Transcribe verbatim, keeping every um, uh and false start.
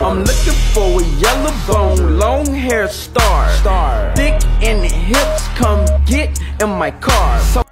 I'm looking for a yellow bone, long hair star, star. Thick in the hips, come get in my car. So